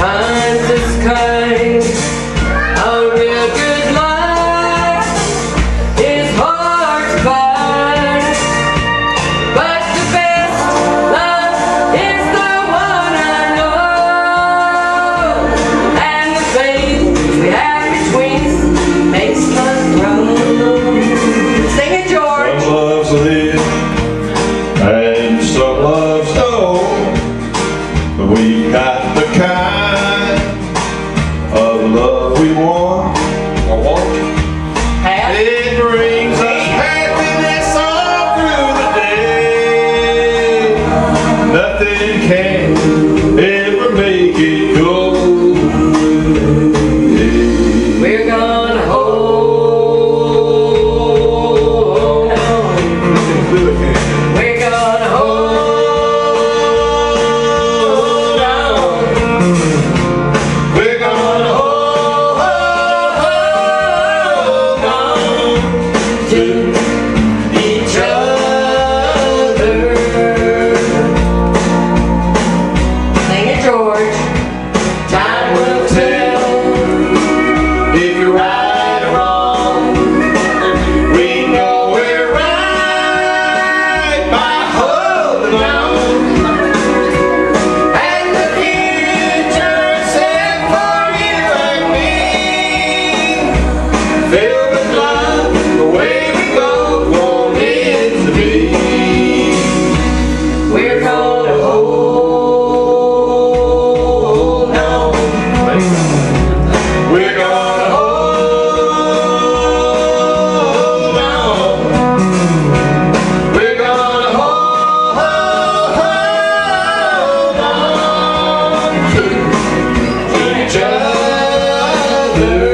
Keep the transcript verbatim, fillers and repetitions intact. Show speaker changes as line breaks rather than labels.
times is kind. A real good life is hard to find, but the best love is the one I know, and the faith we have between makes love grow. Sing it, George.
Some loves live and some loves don't, but we got the kind of love we want. I want. It brings us happiness all through the day. Nothing can ever make it go.
We're gonna hold on. We're gonna hold on. We're gonna hold on to each other. Sing it, George. Time will tell if you're right or wrong. We know we're right by holding on. And the future's set for you and me, filled with love, the way we both want it to be. We're gonna hold on. We're gonna hold on. We're gonna hold on to each other.